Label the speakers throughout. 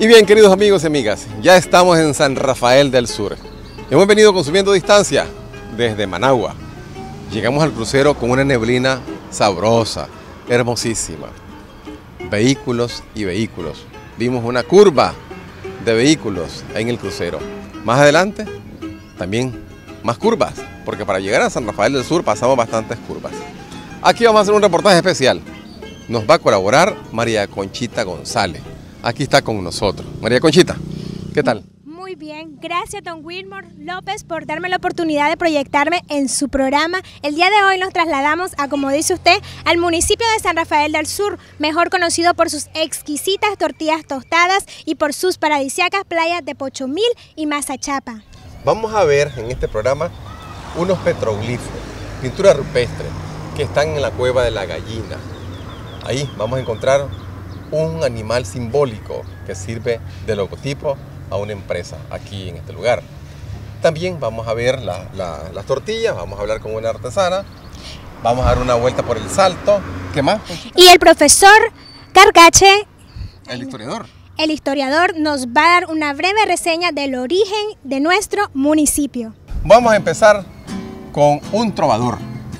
Speaker 1: bien, queridos amigos y amigas, ya estamos en San Rafael del Sur. Hemos venido consumiendo distancia desde Managua. Llegamos al crucero con una neblina sabrosa, hermosísima. Vehículos y vehículos. Vimos una curva de vehículos en el crucero. Más adelante, también más curvas, porque para llegar a San Rafael del Sur pasamos bastantes curvas. Aquí vamos a hacer un reportaje especial. Nos va a colaborar María Conchita González. Aquí está con nosotros. María Conchita, ¿qué tal?
Speaker 2: Muy bien, gracias don Wilmer López por darme la oportunidad de proyectarme en su programa. El día de hoy nos trasladamos a, como dice usted, al municipio de San Rafael del Sur, mejor conocido por sus exquisitas tortillas tostadas y por sus paradisíacas playas de Pochomil y Mazachapa.
Speaker 1: Vamos a ver en este programa unos petroglifos, pintura rupestre, que están en la cueva de la gallina. Ahí vamos a encontrar un animal simbólico que sirve de logotipo a una empresa aquí en este lugar. También vamos a ver las tortillas, vamos a hablar con una artesana, vamos a dar una vuelta por el Salto. ¿Qué más?
Speaker 2: Y el profesor Carcache,
Speaker 1: el historiador,
Speaker 2: nos va a dar una breve reseña del origen de nuestro municipio.
Speaker 1: Vamos a empezar con un trovador.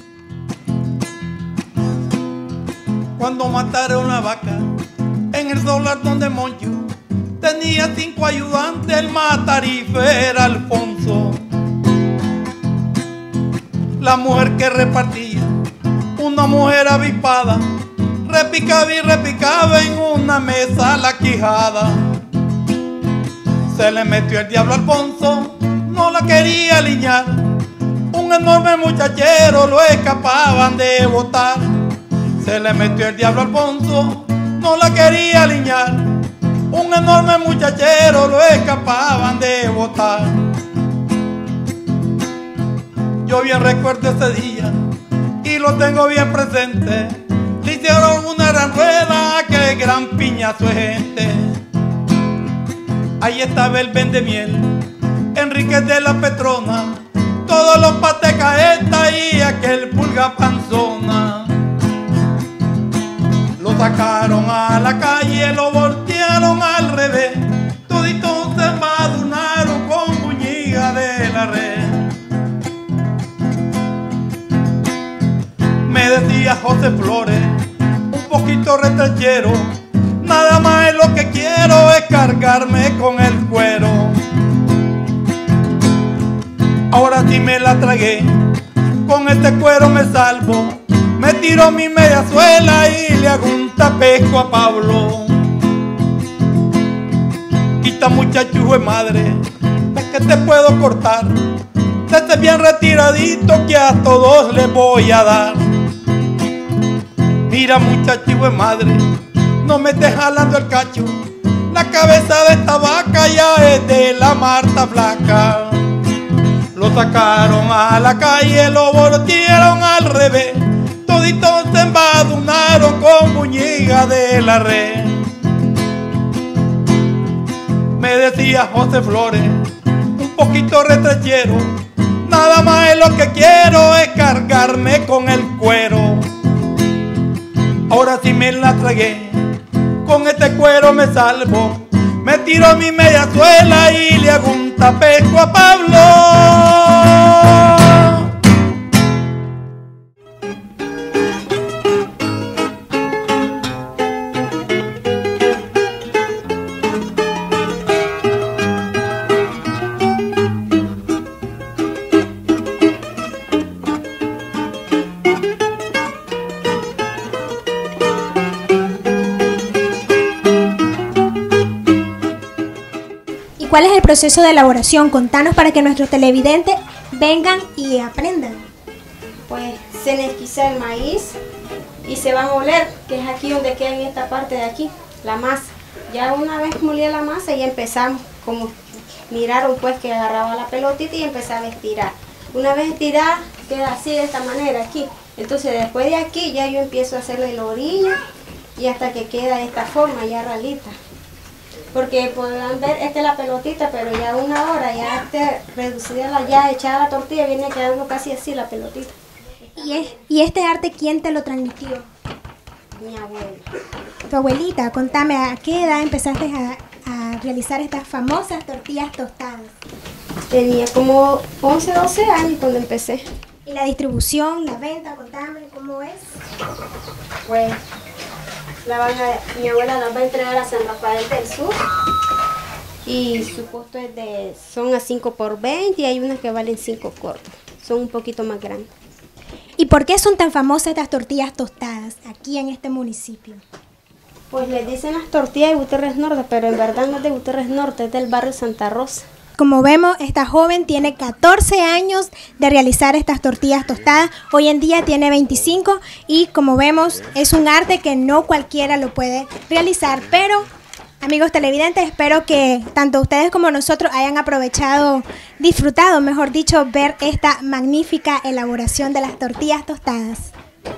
Speaker 3: Cuando mataron una vaca en el Solartón de Moncho, tenía 5 ayudantes, el más tarife era Alfonso. La mujer que repartía, una mujer avispada, repicaba y repicaba en una mesa la quijada. Se le metió el diablo a Alfonso, no la quería liñar. Un enorme muchachero lo escapaban de botar. Se le metió el diablo a Alfonso, no la quería liñar. Un enorme muchachero lo escapaban de botar. Yo bien recuerdo ese día y lo tengo bien presente. Le hicieron una gran rueda, aquel gran piñazo de gente. Ahí estaba el vendemiel, Enrique de la Petrona, todos los patecaetas y aquel pulga panzona. Lo sacaron a la calle, lo voltearon al revés, toditos se embadurnaron con buñiga de la red. Me decía José Flores, un poquito retrechero, nada más es lo que quiero es cargarme con el cuero. Ahora sí me la tragué, con este cuero me salvo. Me tiro mi media suela y le hago un tapesco a Pablo. Quita muchacho de madre, es que te puedo cortar. Desde bien retiradito que a todos les voy a dar. Mira muchacho de madre, no me estés jalando el cacho. La cabeza de esta vaca ya es de la Marta Flaca. Lo sacaron a la calle, lo voltearon al revés, toditos se embadurnaron con buñiga de la red. Me decía José Flores, un poquito retrechero, nada más es lo que quiero es cargarme con el cuero. Ahora sí me la tragué, con este cuero me salvo. Me tiro mi media suela y le hago un tapesco a Pablo.
Speaker 2: ¿Cuál es el proceso de elaboración? Contanos para que nuestros televidentes vengan y aprendan.
Speaker 4: Pues se esquiza el maíz y se va a moler, que es aquí donde queda en esta parte de aquí, la masa. Ya una vez molida la masa y empezamos, como miraron pues que agarraba la pelotita y empezaba a estirar. Una vez estirada queda así de esta manera aquí. Entonces después de aquí ya yo empiezo a hacerle la orilla y hasta que queda de esta forma ya ralita. Porque podrán ver, esta es la pelotita, pero ya una hora, ya reducida, ya echada la tortilla, viene quedando casi así la pelotita.
Speaker 2: ¿Y este arte quién te lo transmitió?
Speaker 4: Mi abuela.
Speaker 2: Tu abuelita, contame, ¿a qué edad empezaste a realizar estas famosas tortillas tostadas?
Speaker 4: Tenía como 11, 12 años cuando empecé.
Speaker 2: ¿Y la distribución, la venta, contame cómo es?
Speaker 4: Pues mi abuela las va a entregar a San Rafael del Sur y su costo es son a 5 por 20 y hay unas que valen 5 cortos, son un poquito más grandes.
Speaker 2: ¿Y por qué son tan famosas estas tortillas tostadas aquí en este municipio?
Speaker 4: Pues les dicen las tortillas de Gutiérrez Norte, pero en verdad no es de Gutiérrez Norte, es del barrio Santa Rosa.
Speaker 2: Como vemos, esta joven tiene 14 años de realizar estas tortillas tostadas. Hoy en día tiene 25 y como vemos es un arte que no cualquiera lo puede realizar. Pero, amigos televidentes, espero que tanto ustedes como nosotros hayan disfrutado, mejor dicho, ver esta magnífica elaboración de las tortillas tostadas.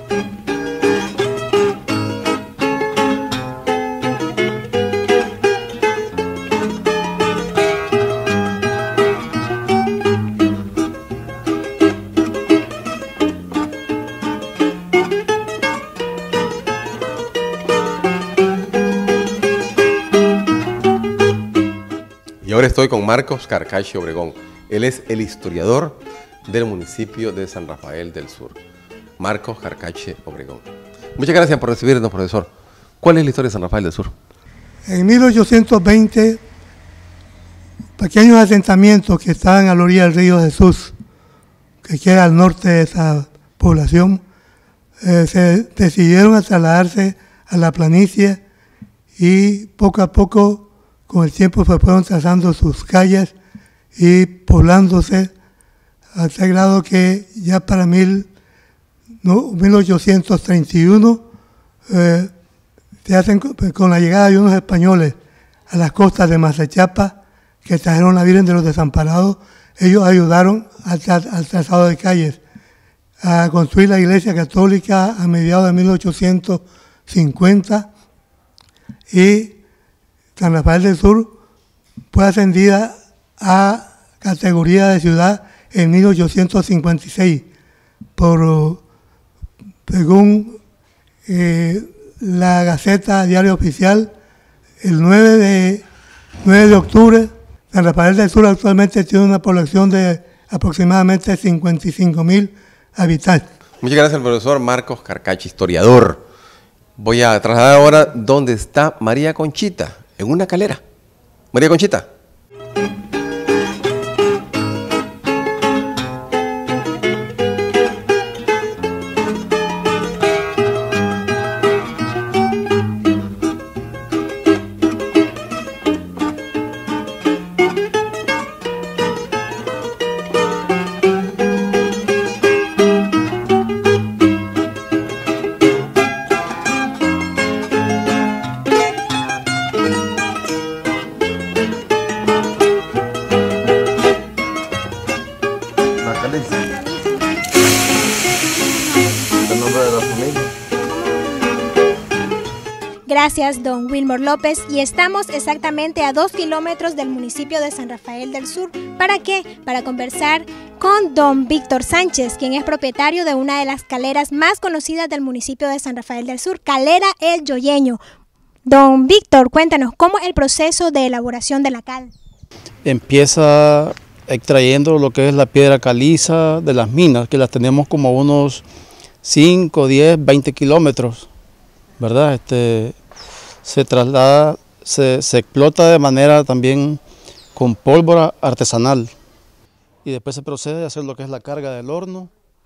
Speaker 1: Y ahora estoy con Marcos Carcache Obregón. Él es el historiador del municipio de San Rafael del Sur. Marcos Carcache Obregón. Muchas gracias por recibirnos, profesor. ¿Cuál es la historia de San Rafael del Sur?
Speaker 5: En 1820, pequeños asentamientos que estaban a la orilla del río Jesús, que queda al norte de esa población, se decidieron a trasladarse a la planicie y poco a poco, con el tiempo, se fueron trazando sus calles y poblándose a tal grado que ya para 1831 se hacen con la llegada de unos españoles a las costas de Mazachapa, que trajeron la Virgen de los Desamparados. Ellos ayudaron al trazado de calles, a construir la iglesia católica a mediados de 1850 y San Rafael del Sur fue ascendida a categoría de ciudad en 1856 según la Gaceta Diario Oficial. El 9 de octubre, San Rafael del Sur actualmente tiene una población de aproximadamente 55.000 habitantes.
Speaker 1: Muchas gracias al profesor Marcos Carcache, historiador. Voy a trasladar ahora donde está María Conchita, en una calera. María Conchita.
Speaker 2: Gracias, don Wilmer López, y estamos exactamente a 2 kilómetros del municipio de San Rafael del Sur. ¿Para qué? Para conversar con don Víctor Sánchez, quien es propietario de una de las caleras más conocidas del municipio de San Rafael del Sur, Calera El Yoyeño. Don Víctor, cuéntanos, ¿cómo es el proceso de elaboración de la cal?
Speaker 6: Empieza extrayendo lo que es la piedra caliza de las minas, que las tenemos como a unos 5, 10, 20 kilómetros, ¿verdad? Se traslada, se explota de manera también con pólvora artesanal y después se procede a hacer lo que es la carga del horno.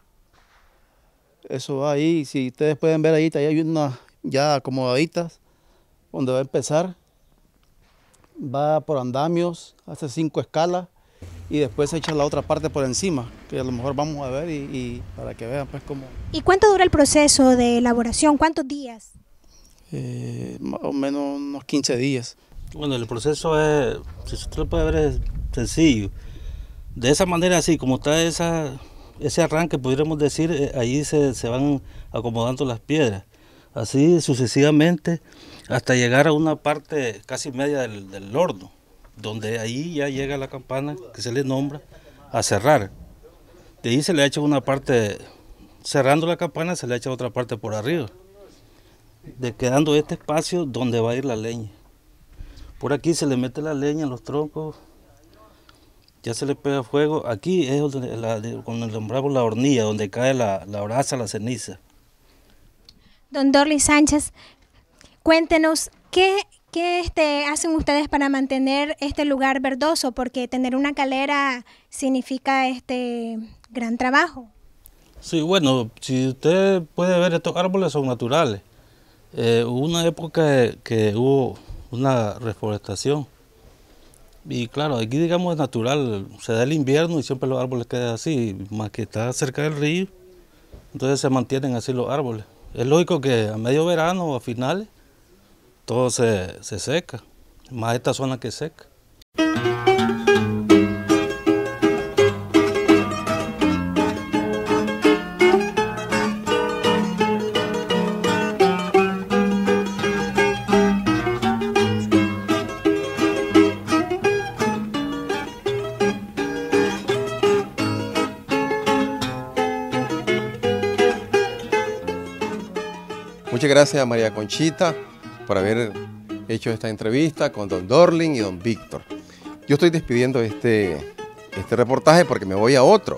Speaker 6: Eso va ahí, si ustedes pueden ver ahí hay unas ya acomodaditas donde va a empezar, va por andamios, hace 5 escalas y después se echa la otra parte por encima, que a lo mejor vamos a ver y para que vean pues cómo.
Speaker 2: ¿Y cuánto dura el proceso de elaboración? ¿Cuántos días?
Speaker 6: Más o menos unos 15 días.
Speaker 7: Bueno, el proceso es, si usted lo puede ver, es sencillo. De esa manera, así como está ese arranque, podríamos decir, ahí se van acomodando las piedras. Así sucesivamente, hasta llegar a una parte casi media del horno, donde ahí ya llega la campana que se le nombra a cerrar. De ahí se le echa una parte, cerrando la campana, se le echa otra parte por arriba, quedando este espacio donde va a ir la leña. Por aquí se le mete la leña en los troncos, ya se le pega fuego. Aquí es donde cuando nombramos la hornilla, donde cae la brasa, la ceniza.
Speaker 2: Don Dorly Sánchez, cuéntenos, ¿qué hacen ustedes para mantener este lugar verdoso? Porque tener una calera significa gran trabajo.
Speaker 7: Sí, bueno, si usted puede ver, estos árboles son naturales. Hubo una época que hubo una reforestación. Y claro, aquí digamos es natural, se da el invierno y siempre los árboles quedan así, más que está cerca del río, entonces se mantienen así los árboles. Es lógico que a medio verano o a finales todo se seca, más esta zona que seca.
Speaker 1: Muchas gracias a María Conchita por haber hecho esta entrevista con don Dorling y don Víctor. Yo estoy despidiendo este reportaje porque me voy a otro.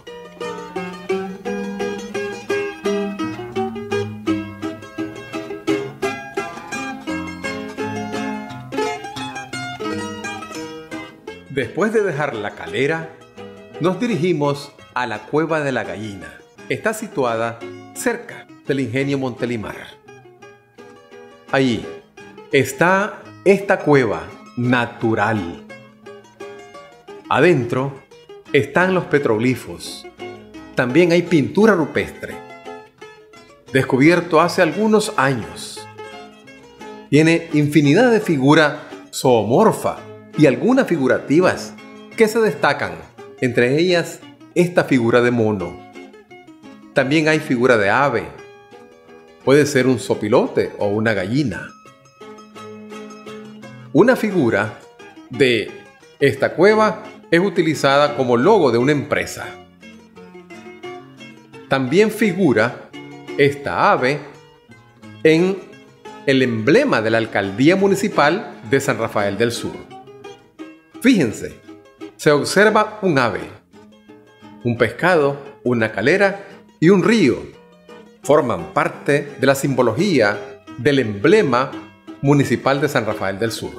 Speaker 1: Después de dejar la calera, nos dirigimos a la Cueva de la Gallina. Está situada cerca del Ingenio Montelimar. Allí está esta cueva natural. Adentro están los petroglifos. También hay pintura rupestre, descubierto hace algunos años. Tiene infinidad de figuras zoomorfas y algunas figurativas que se destacan, entre ellas esta figura de mono. También hay figura de ave. Puede ser un zopilote o una gallina. Una figura de esta cueva es utilizada como logo de una empresa. También figura esta ave en el emblema de la Alcaldía Municipal de San Rafael del Sur. Fíjense, se observa un ave, un pescado, una calera y un río. Forman parte de la simbología del emblema municipal de San Rafael del Sur.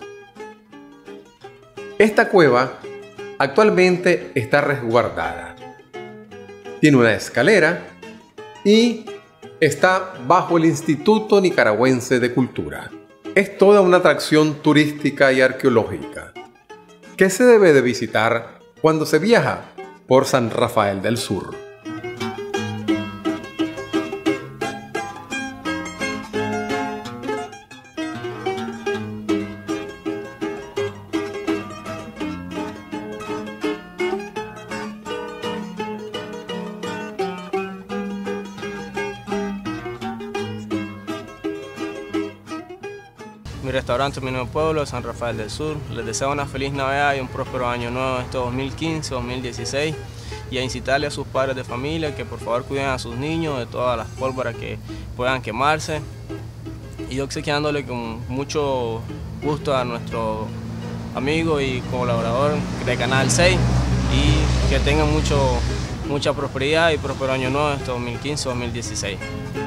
Speaker 1: Esta cueva actualmente está resguardada. Tiene una escalera y está bajo el Instituto Nicaragüense de Cultura. Es toda una atracción turística y arqueológica que se debe de visitar cuando se viaja por San Rafael del Sur.
Speaker 8: Mi restaurante, mi nuevo pueblo, San Rafael del Sur. Les deseo una feliz Navidad y un próspero año nuevo este 2015-2016 y a incitarle a sus padres de familia que por favor cuiden a sus niños de todas las pólvoras que puedan quemarse y obsequiándole con mucho gusto a nuestro amigo y colaborador de Canal 6 y que tengan mucha prosperidad y próspero año nuevo este 2015-2016.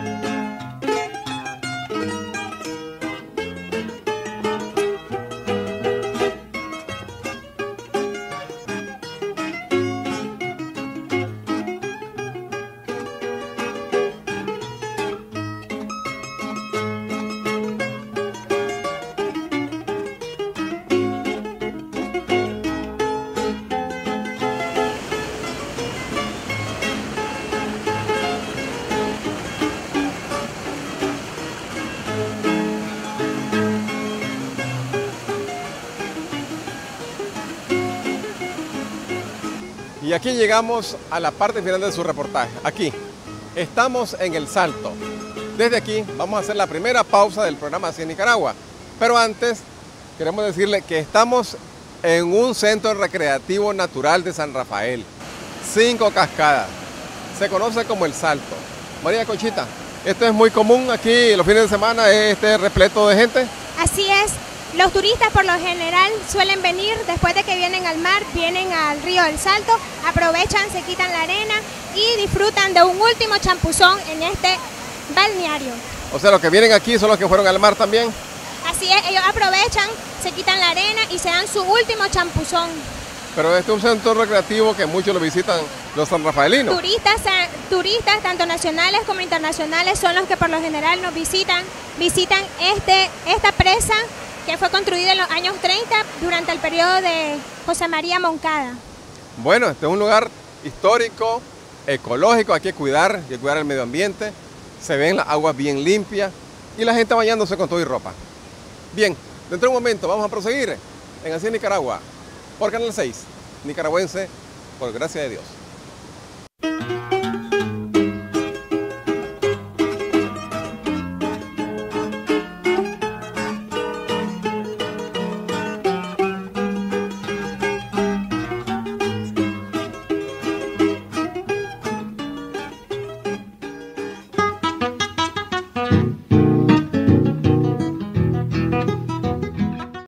Speaker 1: Y aquí llegamos a la parte final de su reportaje. Aquí, estamos en El Salto. Desde aquí vamos a hacer la primera pausa del programa Así en Nicaragua. Pero antes, queremos decirle que estamos en un centro recreativo natural de San Rafael. 5 cascadas. Se conoce como El Salto. María Conchita, esto es muy común aquí los fines de semana, repleto de gente.
Speaker 2: Así es. Los turistas por lo general suelen venir después de que vienen al mar, vienen al río del Salto, aprovechan, se quitan la arena y disfrutan de un último champuzón en este balneario.
Speaker 1: O sea, los que vienen aquí son los que fueron al mar también.
Speaker 2: Así es, ellos aprovechan, se quitan la arena y se dan su último champuzón.
Speaker 1: Pero este es un centro recreativo que muchos lo visitan los sanrafaelinos.
Speaker 2: Turistas tanto nacionales como internacionales son los que por lo general nos visitan esta presa que fue construida en los años 30 durante el periodo de José María Moncada.
Speaker 1: Bueno, este es un lugar histórico, ecológico, hay que cuidar el medio ambiente, se ven las aguas bien limpias y la gente bañándose con todo y ropa. Bien, dentro de un momento vamos a proseguir en Así es Nicaragua, por Canal 6, nicaragüense, por gracia de Dios.